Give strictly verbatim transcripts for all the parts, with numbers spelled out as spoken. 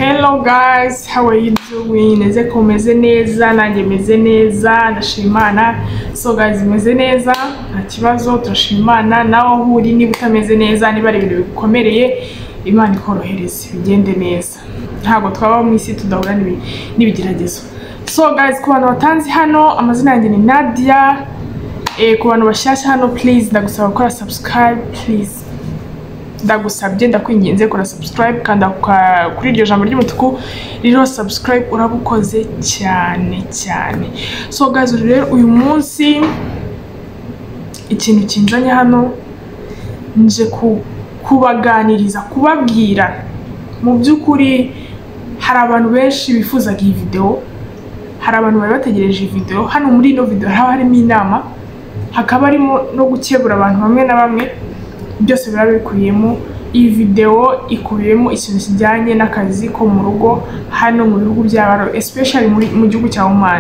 Hello guys, how are you doing? Neze ko meze neza, nanjye meze neza, ndashimana. So guys, meze neza, nta kibazo, turashimana. Nawe aho uri niba utameze neza, niba ari ibintu bikomereye, Imana ikorohereze bigende neza. Ntago twaba mu isi tudahura n'ibigeragezo. So guys, ku bantu batanzi hano, amazina yanjye ni Nadia. Eh ku bantu bashyashya hano, please ndagusaba gukora subscribe, please. Ndagusabye ndakwinginze kora subscribe kanda kuri iryo jambo ry'umutuku riro subscribe urabukoze cyane cyane. So guys, rero uyu munsi ikintu kinzanye hano nje kubaganiriza kubabwira mu byukuri hari abantu benshi bifuzaga iyi video, hari abantu bari bategereje iyi video. Hano muri ino video haba harimo inama, hakaba harimo no gukebura abantu bamwe na bamwe. Byose birabikuyemo. Iyi video ikubiyemo ikintu kijyanye n'akazi ko mu rugo hano mu bihugu by'abaro, especially muri mu gihugu cya Oman.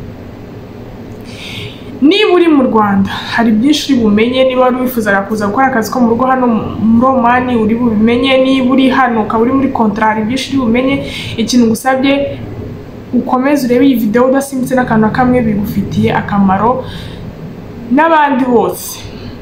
Niba uri mu Rwanda hari byinshi bumenye, niba wari wifuzaga kuza gukora akazi ko mu rugo hano muri Oman uri bubimenye, niba uri hano ukaba uri muri contrat hari byinshi bumenye. Ikintu gusabye ukomeze urebe iyi video udasimbitse n'akantu kamwe, bigufitiye akamaro n'abandi bose.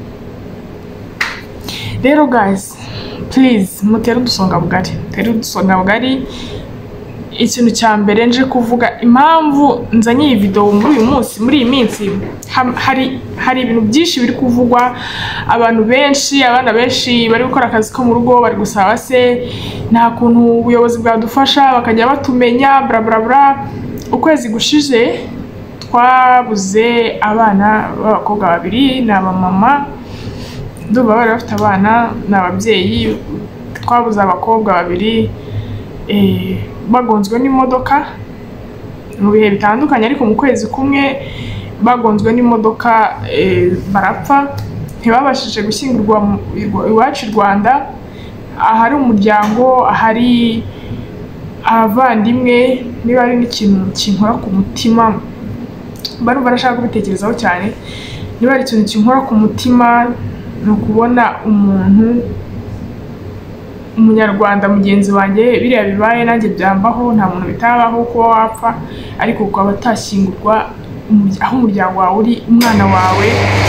Rero guys, please mutere udusonga bugari, tere udusonga bugari. Ikintu cya mbere nje kuvuga impamvu nzanye iyi video muri uyu munsi, muri iyi minsi hari hari ibintu byinshi biri kuvugwa, abantu benshi abana benshi bari gukora akazi ko mu rugo, bari gusaba se nta kuntu ubuyobozi bwadufasha bakajya batumenya bla bla bla. Ukwezi gushije twabuze abana b'abakobwa babiri n'aba mama, duba bari bafite abana n'ababyeyi. Twabuze abakobwa babiri eh bagonzwe n'imodoka mu bihe bitandukanye, ariko mu kwezi kumwe bagonzwe n'imodoka eh barapfa. Ntibabashije gushyingurwa iwacu i Rwanda, ahari umuryango, ahari abavandimwe. Niba ari n'ikintu kinkora ku mutima, bari barashaka kubitekerezaho cyane. Niba ari ikintu kinkora ku mutima no kubona umuntu umunyarwanda mugenzi wanjye biriya bibaye, nanjye byambaho. Nta muntu bitabaho kuba wapfa ariko ukaba atashyingurwa aho umuryango wawe uri, umwana wawe.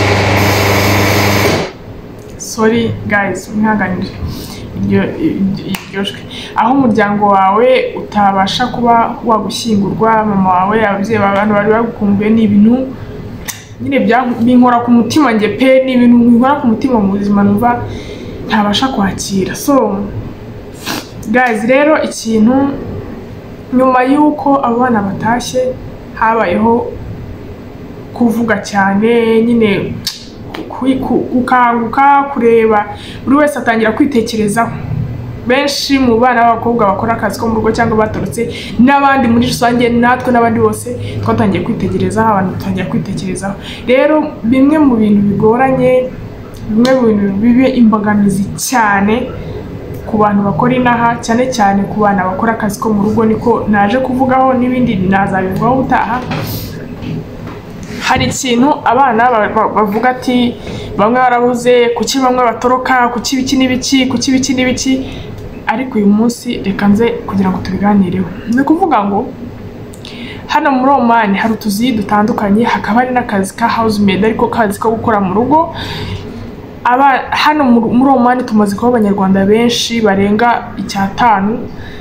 Sorry guys, mwihanganire iryo iryojwe. Aho umuryango wawe utabasha kuba wagushyingurwa, mama wawe, ababyeyi b'abantu bari bagukumbuye, ni ibintu nyine byankora ku mutima nge pe, ni ibintu binkora ku mutima mu buzima numva ntabasha kwakira. So guys, rero ikintu nyuma yuko abana batashye habayeho kuvuga cyane, nyine gukanguka kureba buri wese atangira kwitekerezaho. Benshi mu bana b'abakobwa bakora akazi ko mu rugo cyangwa batorotse n'abandi muri rusange, natwe n'abandi bose twatangiye kwitegerezaho, abantu tutangiye kwitekerezaho. Rero bimwe mu bintu bigoranye, bimwe mu bintu bibe imbogamizi cyane ku bantu bakora inaha, cyane cyane ku bana bakora akazi ko mu rugo, niko naje kuvugaho, n'ibindi nazabivugaho utaha. Hari ikintu abana bavuga ati bamwe barabuze, kuki bamwe batoroka, kuki biki n'ibiki, kuki biki n'ibiki. Ariko uyu munsi reka nze kugira ngo tubiganireho. Ni kuvuga ngo hano muri Oman hari utuzi dutandukanye, hakaba hari n'akazi ka housemaid ariko kazi ko gukora mu rugo. Aba hano muri Oman tumaze kuba abanyarwanda benshi barenga icyatanu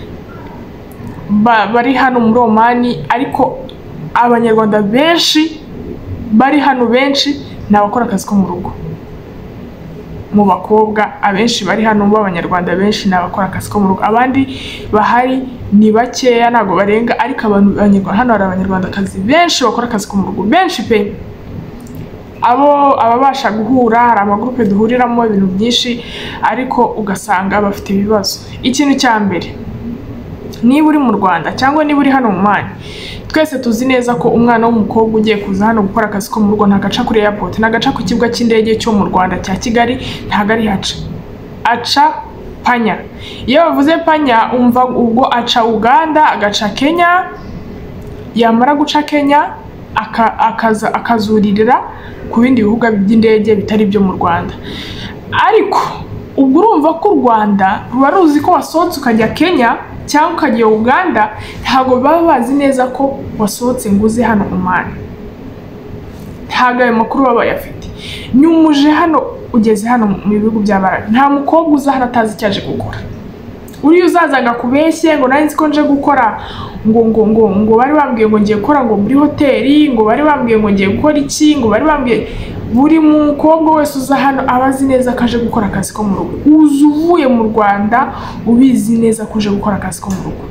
bari hano muri Oman, ariko abanyarwanda benshi bari hano benshi n'abakora akazi ko mu rugo. Mu bakobwa abenshi bari hano b'abanyarwanda benshi n'abakora akazi ko mu rugo, abandi bahari ni bakeya ntago barenga, ariko abantu b'abanyarwanda hano hari abanyarwandakazi benshi bakora akazi ko mu rugo, benshi pe. Abo ababasha guhura, hari amagrupe duhuriramo ibintu byinshi, ariko ugasanga bafite ibibazo. Ikintu cya mbere, niba uri mu Rwanda cyangwa niba uri hano mu Oman, twese tuzi neza ko umwana w'umukobwa ugiye kuza hano gukora akazi ko mu rugo ntagaca kuri airport, ntagaca ku kibuga cy'indege cyo mu Rwanda cya Kigali, ntagari haca, aca Panya. Iyo bavuze Panya umva ubwo aca Uganda, agaca Kenya, yamara guca Kenya akaza akazuririra ku bindi bihugu by'indege bitari byo mu Rwanda. Ariko ubwo urumva ko u Rwanda ruba ruzi ko wasohotse ukajya Kenya cyangwa ukagiye Uganda ntago baba bazi neza ko wasohotse nguze hano Oman. Ntago ayo makuru baba yafite. Nyumuje hano ugeze hano mu bihugu by'Abarabu, nta mukobwa uza hano atazi icyaje gukora. Uri uzazaga kubeshye ngo nari nzi ko nje gukora ngo ngo ngo ngo bari bambwiye ngo ngiye gukora ngo muri hoteli, ngo bari bambwiye ngo ngiye gukora iki, ngo bari bambwiye. Buri mukobwa wese uza hano abazi neza kaje gukora akazi ko mu rugo. Uza uvuye mu Rwanda ubizi neza ko uje gukora akazi ko mu rugo.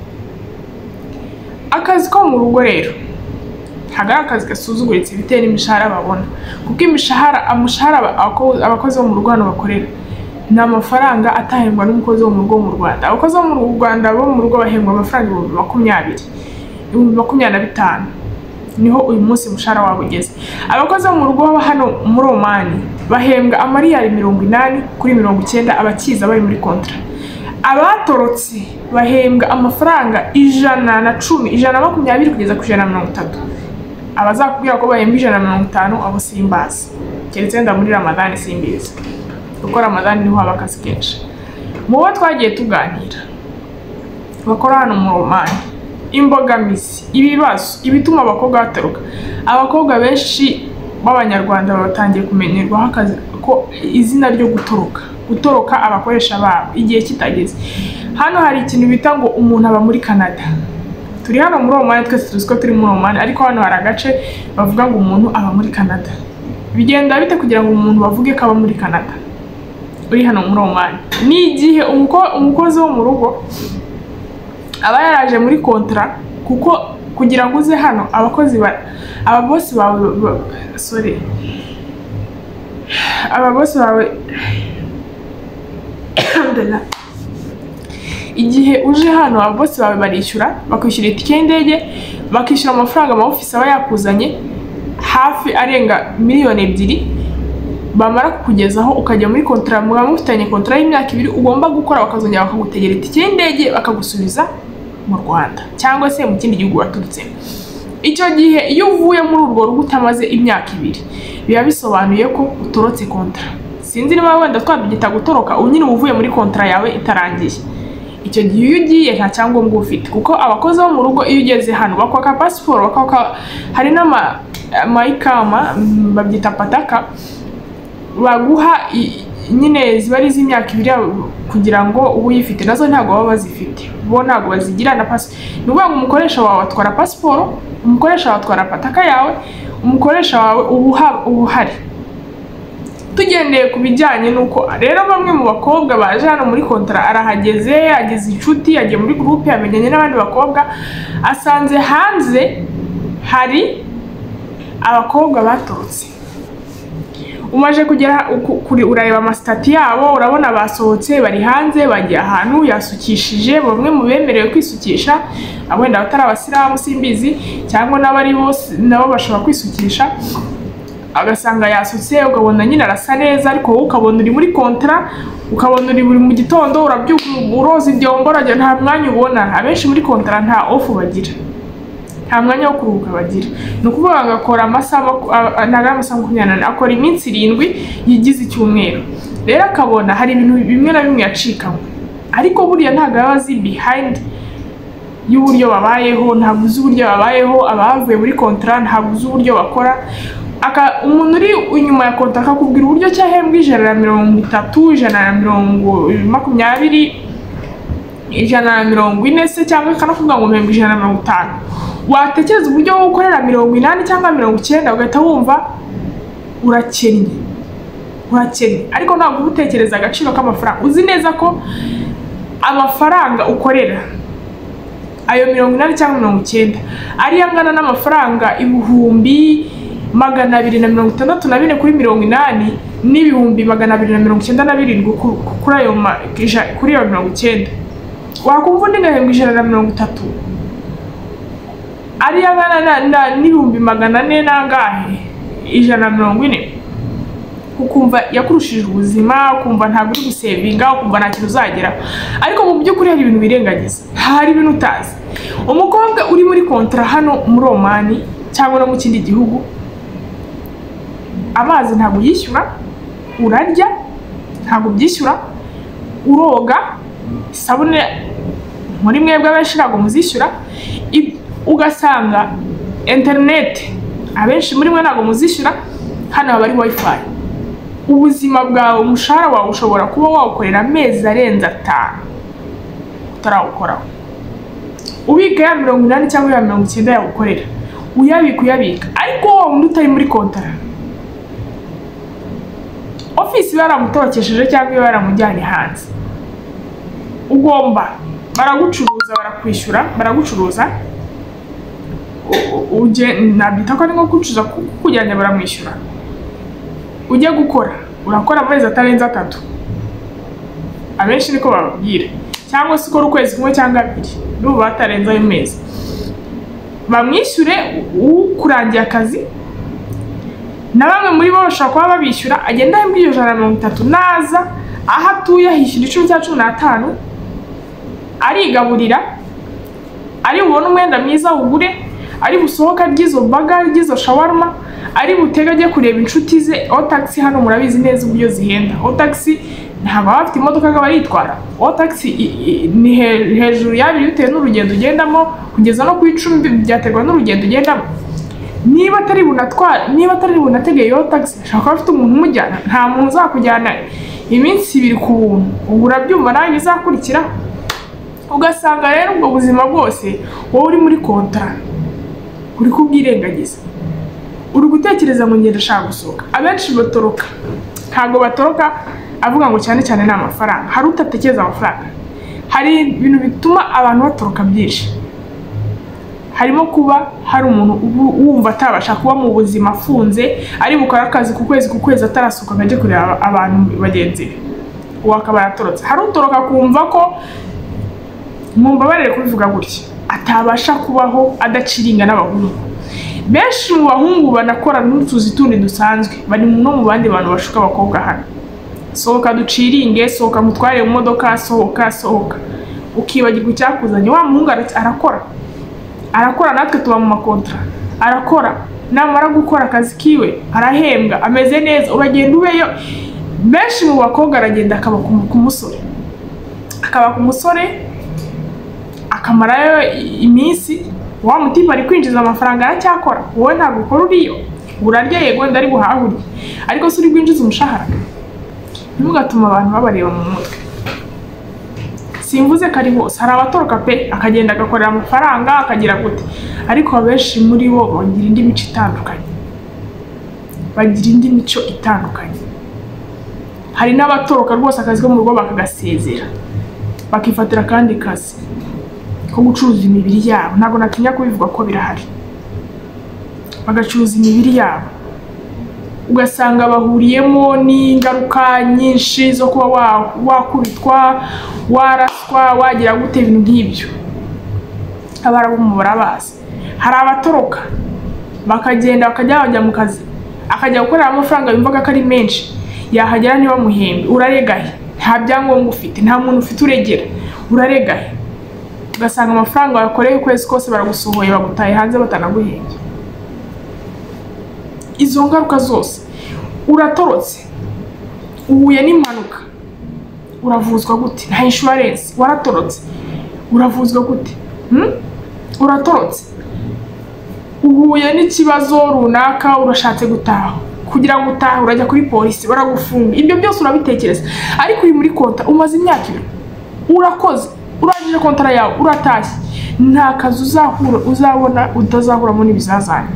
Akazi ko mu rugo rero haga akazi gasuzuguritse bitewe n'imishahara babona, kuko imishahara amushahara abakozi bo mu rugo hano bakorera ni amafaranga atahembwa n'umukozi wo mu rugo mu Rwanda. Abakozi bo mu Rwanda bo mu rugo bahembwa amafaranga ibihumbi makumyabiri ibihumbi makumyabiri na bitanu, niho uyu munsi umushahara wabo ugeze. Abakozi bo mu rugo hano muri Oman bahembwa amariyari mirongo inani kuri mirongo icyenda abakiza bari muri kontra. Abatorotse bahembwa amafaranga ijana na cumi ijana na makumyabiri kugeza ku ijana na mirongo itatu. Abazakubwira ko bahembwa ijana na mirongo itanu abo simbazi, keretse nda muri Ramadani simbizi, kuko Ramadani niho haba akazi kenshi. Mu bo twagiye tuganira bakora hano mu Oman, imbogamizi, ibibazo, ibituma abakobwa bataruka. Abakobwa benshi b'Abanyarwanda batangiye kumenyerwaho akazi ko izina ryo gutoroka gutoroka abakoresha babo igihe kitageze. Hano hari ikintu bita ngo umuntu aba muri Canada. Turi hano muri Oman, twese tuzi ko turi muri Oman, ariko hano hari agace bavuga ngo umuntu aba muri Canada. Bigenda bite kugira ngo umuntu bavuge ko aba muri Canada uri hano muri Oman? Ni igihe umukozi wo mu rugo aba yaraje muri kontra, kuko kugira ngo uze hano abakozi ba aba boss bawe sorry aba boss bawe igihe uje hano aba boss bawe barishyura, bakwishyura itike y'indege, bakishyura amafaranga ama office aba yakuzanye hafi arenga miliyoni ebyiri. Bamara kukugezaho ukajya muri kontra, muba mufitanye kontra y'imyaka ibiri, ugomba gukora bakazongera bakagutegera itike y'indege bakagusubiza mu Rwanda cyangwa se mu kindi gihugu waturutse. Icyo gihe iyo uvuye muri urwo rugo utamaze imyaka ibiri biba bisobanuye ko utorotse kontra. Sinzi niba wenda twabyita gutoroka, unyine uvuye muri kontra yawe itarangiye. Icyo gihe iyo ugiye nta cyangombwa ufite, kuko abakozi bo mu rugo iyo ugeze hano bakwaka passport, bakwaka hari n'ama maikama babyita pataka, baguha nyine ziba ari z'imyaka ibiri kugira ngo ubu yifite. Nazo ntago baba bazifite, bo ntago bazigira na pass. Nuvuga ngo umukoresha wawe atwara passport, umukoresha wawe atwara pataka yawe, umukoresha wawe ubuha ubuhari. Tugendeye ku bijyanye nuko rero bamwe mu bakobwa baje hano muri kontra, arahageze ageze inshuti, yagiye muri groupe yamenyanye n'abandi bakobwa, asanze hanze hari abakobwa batorotse. Umaje kugera kuri urareba amastati yabo, urabona basohotse bari hanze bagiye ahantu yasukishije. Bamwe mu bemerewe kwisukisha, abenda batari abasiramu simbizi, cyangwa n'abari bose nabo bashobora kwisukisha. Agasanga yasutse, ukabona nyine arasa neza, ariko wowe ukabona uri muri kontra, ukabona uri buri mu gitondo urabyuka uroza ibyombo, urajya nta mwanya ubona. Abenshi muri kontra nta off bagira, nta mwanya wo kuruhuka bagira. Ni ukuvuga agakora amasaha ntago amasaha makumyabiri n'ane, akora iminsi irindwi yigize icyumweru. Rero akabona hari ibintu bimwe na bimwe yacikamo, ariko buriya ntago aba azi behind y'uburyo babayeho, ntabwo uzi uburyo babayeho. Abavuye muri kontra ntabwo uzi uburyo bakora. Aka umuntu uri inyuma ya kontra akakubwira uburyo cyahembwa ijana na mirongo itatu, ijana na mirongo makumyabiri, ijana na mirongo ine se, cyangwa akanakuvuga ngo mpembwa ijana na mirongo itanu. Watekereza uburyo wo gukorera mirongo inani cyangwa mirongo icyenda, ugahita wumva urakennye urakennye. Ariko ntabwo utekereza agaciro k'amafaranga. Uzi neza ko amafaranga ukorera ayo mirongo inani cyangwa mirongo icyenda ari angana n'amafaranga ibihumbi magana abiri na mirongo itandatu na bine kuri mirongo inani n'ibihumbi magana abiri na mirongo icyenda na birindwi kuri ayo kuri ayo mirongo icyenda. Wakumva undi ngahembwa ijana na mirongo itatu ari angana n'ibihumbi magana ane nangahe ijana na mirongo ine, ukumva yakurushije ubuzima, ukumva ntabwo uri gusevinga, ukumva nta kintu uzageraho. Ariko mu by'ukuri hari ibintu birengagiza, hari ibintu utazi. Umukobwa uri muri kontra hano muri Oman cyangwa no mu kindi gihugu, amazi ntabwo yishyura, urarya ntabwo byishyura, uroga, isabune muri mwebwe abenshi ntabwo muzishyura, ugasanga internet abenshi muri mwe ntabwo muzishyura, hano haba ari wifi. Ubuzima bwawe, umushahara wawe ushobora kuba wawukorera amezi arenze atanu utarawukoraho, ubika ya mirongo inani cyangwa ya mirongo icyenda yawukorera, uyabika uyabika, ariko wowe undi utari muri kontara, ofisi baramutokesheje cyangwa baramujyanye hanze, ugomba baragucuruza, barakwishyura, baragucuruza, uje nabyita ko ari nko kucuza kujyanye baramwishyura, ujye gukora urakora amezi atarenze atatu, abenshi niko bababwira, cyangwa se ukora ukwezi kumwe cyangwa abiri n'ubu batarenze ayo mezi, bamwishyure ukurangiye akazi. Na bamwe muri bo bashobora kuba babishyura, agenda ahembwa iyo ijana na mirongo itatu, naza aho atuye hishyura icumi cya cumi n'atanu, arigaburira, ari bubone umwenda mwiza ugure, ari busohoka ry'izo baga ry'izo shawarma, ari butega ajye kureba inshuti ze. Otaxi hano murabizi neza uburyo zihenda. Otaxi ntabwo bafite imodoka ngo baritwara, Otaxi ni hejuru y'abiri bitewe n'urugendo ugendamo, kugeza no ku icumi byaterwa n'urugendo ugendamo. Niba atari bunatwara, niba atari bunategeye iyo taxi, shaka afite umuntu umujyana, nta muntu uzakujyana iminsi ibiri ku buntu, ubu urabyumva nawe bizakurikira. Ugasanga rero ubwo buzima bwose wowe uri muri kontara uri kubwirengagiza, uri gutekereza ngo ngenda shaka gusohoka. Abenshi batoroka, ntago batoroka avuga ngo cyane cyane na amafaranga, hari utatekereza amafaranga. Hari ibintu bituma abantu batoroka byinshi, harimo kuba hari umuntu wumva atabasha kuba mu buzima afunze, ari bukora akazi ku kwezi ku kwezi atarasohoka ajye kureba abantu bagenzi be, uwo akaba yatorotse. Hari utoroka kumva ko, mumbabarire kubivuga gutya, atabasha kubaho adaciringa n'abahungu. Benshi mu bahungu banakora n'utuzi tundi dusanzwe, bari no mu bandi bantu bashuka abakobwa hano. Sohoka duciringe, sohoka mutware mu modoka, sohoka sohoka, ukibagirwa icyakuzanye. Wa muhungu arakora arakora natwe tuba mu makontra, arakora, namara gukora akazi kiwe arahembwa, ameze neza, uragenda ubeyo. Benshi mu bakobwa aragenda akaba ku musore, akaba ku musore akamarayo iminsi, wa mutipa ari kwinjiza amafaranga aracyakora, wowe ntabwo ukora uriyo, urarya yego ndari buhahuriye, ariko se uri kwinjiza umushahara. Ntimugatuma abantu babareba mu mutwe. Simvuze ko ari hose, hari abatoroka pe akagenda agakorera amafaranga akagira gute, ariko abenshi muri bo bagira indi mico itandukanye, bagira indi mico itandukanye. Hari n'abatoroka rwose akazi ko mu rugo bakagasezera, bakifatira kandi kazi ko gucuruza imibiri yabo. Ntabwo natinya kubivuga ko birahari, bagacuruza imibiri yabo, ugasanga bahuriyemo n'ingaruka nyinshi zo kuba wakubitwa, waraswa, wagira gute, ibintu nk'ibyo. Abarabu mu barabazi. Hari abatoroka bakagenda bakajya bajya mu kazi, akajya gukorera amafaranga yumvaga ko ari menshi, yahagera niba muhembe, uraregaye, nta byangombwa ufite, nta muntu ufite uregera, uraregaye. Ugasanga amafaranga yakoreye ukwezi kose baragusohoye, bagutaye hanze batanaguhembye. Izo ngaruka zose, uratorotse, uhuye n'impanuka, uravuzwa gute? Nta insurance, waratorotse, uravuzwa gute? Hmm? Uratorotse, uhuye n'ikibazo runaka, urashatse gutaha, kugira ngo utahe urajya kuri polisi baragufunga. Ibyo byose urabitekereza, ariko uri muri konta, umaze imyaka ibiri urakoze, urangije kontara yawe, uratashye, nta kazi uzahura uzabona utazahuramo n'ibizazane.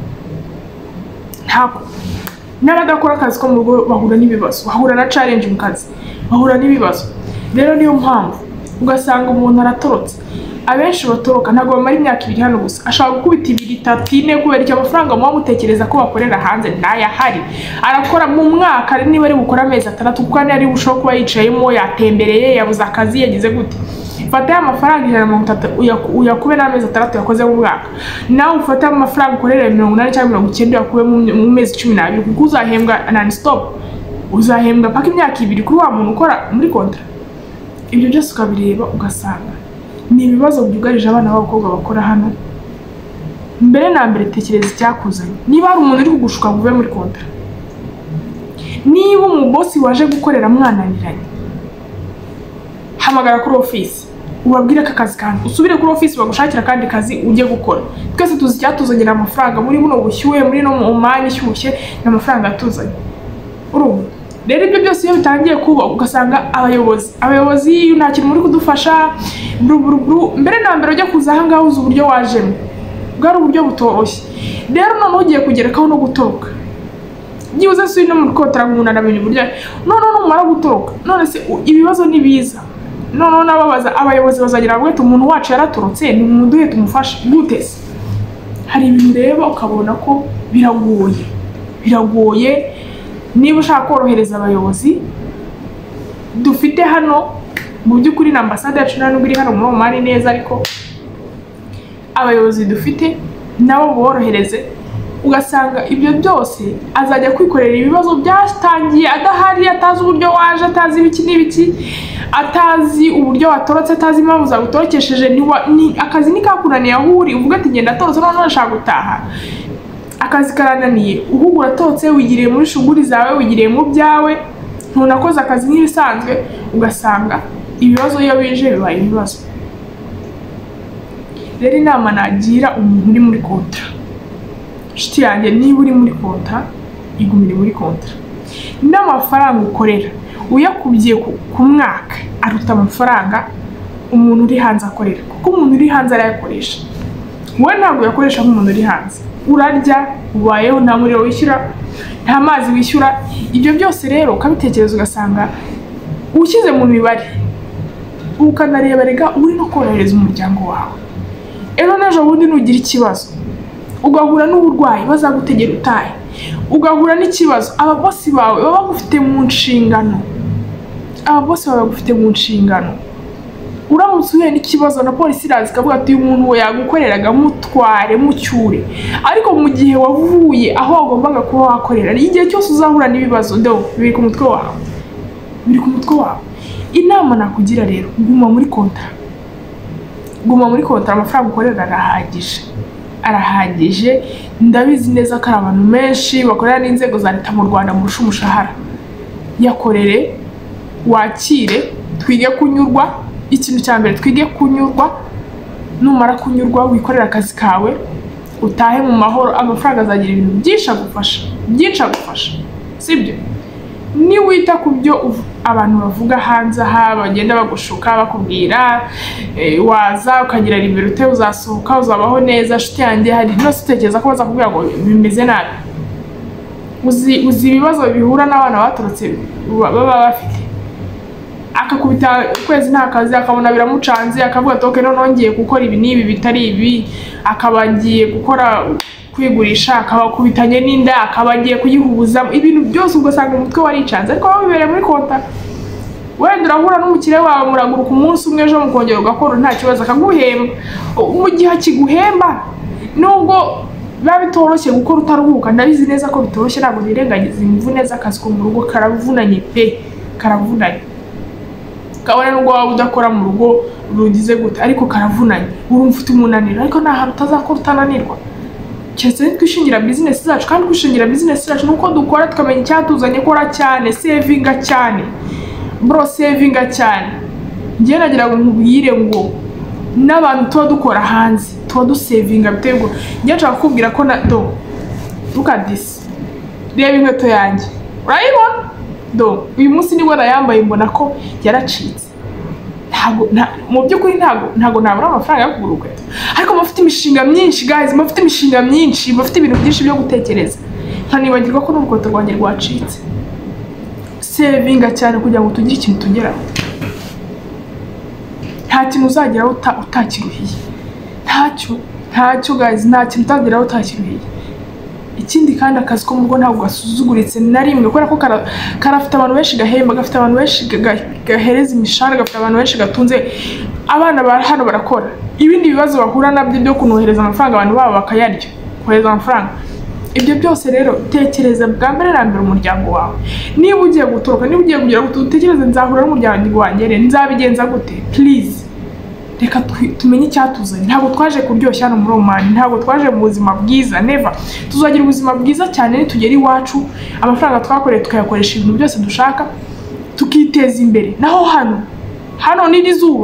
Ntabwo n'abadakora akazi ko mu rugo bahura n'ibibazo, bahura na challenge mu kazi, bahura n'ibibazo. Rero niyo mpamvu ugasanga umuntu aratorotse. Abenshi batoroka ntabwo bamara imyaka ibiri hano gusa, ashaka gukubita ibiri itatu ine kubera icyo amafaranga muba mutekereza ko bakorera hanze ntayahari. Arakora mu mwaka niba ari gukora amezi atandatu, kuko ari bushoboka kuba yicayemo, yatembereye, yabuze akazi, yagize gute. Fata ya mafaranga ijana na mirongo itatu uyakube n'amezi atandatu yakoze mu mwaka, nawe ufata amafaranga ukorera mirongo inani cyangwa mirongo icyenda yakube mu mezi cumi n'abiri, kuko uzahembwa non stop, uzahembwa paka imyaka ibiri kuri wa muntu ukora muri kontra. Ibyo byose ukabireba ugasanga ni ibibazo byugarije abana b'abakobwa bakora hano. Mbere na mbere tekereza icyakuzanye. Niba hari umuntu uri kugushuka ngo uve muri kontra, niba umubosi waje gukorera mwananiranye, hamagara kuri office, ubabwire ko akazi kanjye usubire kuri office bagushakira kandi kazi ujye gukora. Twese tuzi cyatuzanira amafaranga muri buno bushyuhe muri no mu mani ishyushye n'amafaranga atuzanye. Urumva rero ibyo byose iyo bitangiye kuba ugasanga abayobozi abayobozi nta kintu muri kudufasha bru mbere na mbere ujya kuza aha ngaho uzi uburyo wajemo bwari uburyo butoroshye. Rero none ugiye kugerekaho no gutoroka byibuze se no mu kotara umuntu aramenya uburyo none numara gutoroka none se ibibazo nibiza none nababaza abayobozi bazagira ngo umuntu wacu yaratorotse ni umuntu uhe tumufashe gute se. Hari ibintu rero ukabona ko biragoye biragoye niba ushaka korohereza abayobozi dufite hano mu by'ukuri na ambasade yacu ntabwo iri hano muri Oman neza, ariko abayobozi dufite nabo borohereze ugasanga ibyo byose azajya kwikorera ibibazo byatangiye adahari, atazi uburyo waje, atazi ibiki n'ibiki, atazi uburyo watorotse, atazi impamvu zagutorokesheje. Ni akazi nikakunaniye aho uri uvuga ati ngenda torotse none nashaka gutaha, akazi karananiye uhubwo uratotse wigiriye muri shuguri zawe, wigiriye mu byawe, ntunakoze akazi nk'ibisanzwe, ugasanga ibibazo iyo bije bibaye ibibazo. Rero inama nagira umuntu uri muri kontra, shiti yanjye niba uri muri kontra igumire muri kontra. N'amafaranga ukorera uyakubye ku mwaka aruta amafaranga umuntu uri hanze akorera, kuko umuntu uri hanze arayakoresha, wowe ntabwo yakoresha nk'umuntu uri hanze. Urarya ubayeho nta muriro wishyura nta mazi wishyura, ibyo byose rero ukabitekereza ugasanga ushyize mu mibare ukanareba rega uri no korohereza umuryango wawe. Ero n'ejo bundi nugira ikibazo ugahura n'uburwayi bazagutegera utahe, ugahura n'ikibazo ababosi bawe baba bagufite mu nshingano, ababosi bawe bagufite mu nshingano, uramutse uhuye n'ikibazo na polisi iraza ikavuga ati uyu muntu we yagukoreraga mutware mucyure, ariko mu gihe wavuye aho wagombaga kuba wakorera igihe cyose uzahura n'ibibazo do biri ku mutwe wawe biri ku mutwe wawe. Inama nakugira rero guma muri kontra, guma muri kontra. Amafaranga ukorera arahagije arahagije ndabizi neza ko abantu menshi bakorera n'inzego za leta mu Rwanda murusha umushahara. Yakorere wakire twige kunyurwa, ikintu cya mbere twige kunyurwa, numara kunyurwa wikorera akazi kawe utahe mu mahoro, amafaranga azagira ibintu byinshi agufasha byinshi agufasha sibyo. Ni wita ku byo abantu bavuga hanze aha bagenda bagushuka bakubwira e, waza ukagira liberté uzasohoka uzabaho neza, shiti yanjye hari no sitekereza ko bazakubwira ngo bimeze nabi. Uzi uzi ibibazo bihura n'abana batorotse baba bafite, akakubita kwezi nta kazi akabona biramucanze akavuga ati okay none ngiye gukora ibi nibi bitari ibi, akabagiye gukora kwigurisha, akabakubitanye n'inda, akabagiye kuyihubuza ibintu byose ugasanga umutwe waricanze. Ariko aho bibereye muri konta wenda urahura n'umukire wawe muraguruka umunsi umwe ejo mukongera ugakora nta kibazo akaguhemba. Mu gihe kiguhemba nubwo biba bitoroshye gukora utaruhuka, ndabizi neza ko bitoroshye, ntabwo nirengagiza imvune z'akazi ko mu rugo karavunanye pe karavunanye, kabone nubwo waba udakora mu rugo rugize gute ariko karavunanye, urumva ufite umunaniro, ariko nta hantu utazakora utananirwa. Cyese twishingira business zacu, kandi kwishingira business zacu nuko dukora tukamenya icyatuzanye, kora cyane, savinga cyane bro, savinga cyane. Ngiye nagira ngo nkubwire ngo n'abantu tuba dukora hanze tuba dusavinga bitego. Ngiye nshaka kukubwira ko na do look at this, reba inkweto yanjye urayibona do, uyu munsi nibwo nayambaye mbona ko yaracitse. Ntago mu by'ukuri ntago ntago nabura amafaranga yo kugura ukweto, ariko mufite imishinga myinshi guys, mufite imishinga myinshi, mufite ibintu byinshi byo gutekereza, nkanibagirwa ko n'urukweto rwanjye rwacitse. Savinga cyane kugira ngo tugire ikintu tugeraho. Nta kintu uzageraho utakiruhiye, ntacyo ntacyo guys, nta kintu utageraho utakiruhiye. Ikindi kandi akazi ko mugo ntabwo gasuzuguritse na rimwe, kubera ko karafite abantu benshi gahemba, gafite abantu benshi gahereza imishahara, gafite abantu benshi gatunze abana ba hano barakora. Ibindi bibazo bahura nabyo byo kunohereza amafaranga abantu babo bakayarya, kohereza amafaranga. Ibyo byose rero tekereza bwa mbere na mbere umuryango wawe. Niba ugiye gutoroka, niba ugiye kugira ngo utekereze nzahura n'umuryango wanjye nzabigenza gute, please reka tumenye icyatuzanye. Ntabwo twaje kuryoshya hano muri Oman, ntabwo twaje mu buzima bwiza, never. Tuzagira ubuzima bwiza cyane nitugera iwacu, amafaranga twakoreye tukayakoresha ibintu byose dushaka tukiteza imbere. Naho hano hano n'iri zuba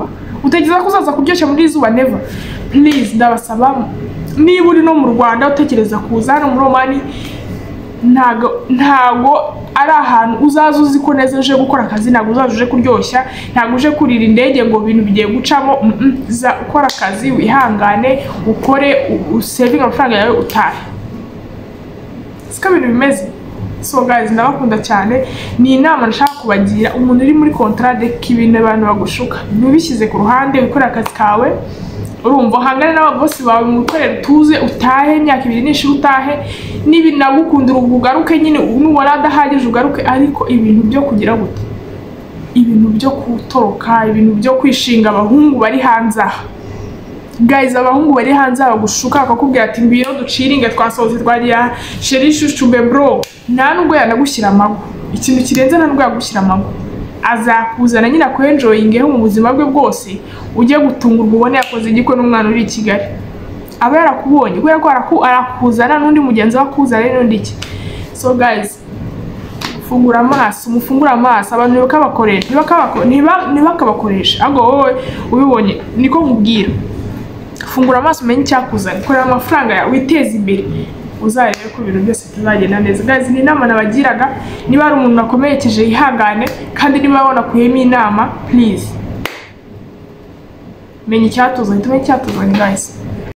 utekereza ko uzaza kuryoshya muri izuba never. Please ndabasaba niba uri no mu Rwanda utekereza kuza hano muri Omani, ntago ntago ari ahantu uzaza uzi ko neza uje gukora akazi, ntago uzaza uje kuryoshya, ntago uje kurira indege ngo ibintu bigiye gucamo. mm -mm. Za ukora akazi wihangane ukore usaving amafaranga yawe utahe. Sika bintu bimeze. So guys ndabakunda cyane, ni inama nshaka kubagira. Umuntu uri muri contract k'ibintu abantu bagushuka, ntubishyize ku ruhande, ukora akazi kawe, urumva hangane n'ababosi bawe mu gukorera tuze utahe, imyaka ibiri nishira utahe, nibi nagukundira ugaruke nyine nubona adahagije ugaruke. Ariko ibintu byo kugira gute, ibintu byo kutoroka, ibintu byo kwishinga abahungu bari hanze aha. Guys abahungu bari hanze bagushuka bakakubwira ati mbiro duciringe twasoze twariya sheri shushube bro, nta nubwo yanagushyira amago, ikintu kirenze nta nubwo yagushyira amago. Azakuzana nyina ko enjoying mu buzima bwe bwose, ujye gutungurwa ubone yakoze igiko n'umwana uri i Kigali. Aba yarakubonye kubera ko arakuzana n'undi mugenzi wakuzana n'undi iki. So guys fungura amaso, mufungura amaso, abantu bakabakoresha niba ntibakabakoresha ahubwo wowe ubibonye niko nkubwira. Fungura amaso umenye icyakuzana, korera amafaranga yawe witeze imbere, uzarebe ko ibintu byose tuzagenda neza. Guys ni inama nabagiraga, niba ari umuntu nakomerekeje yihangane, kandi niba wabona kuyema inama please menya icyatuzanye, tumenye icyatuzanye guys.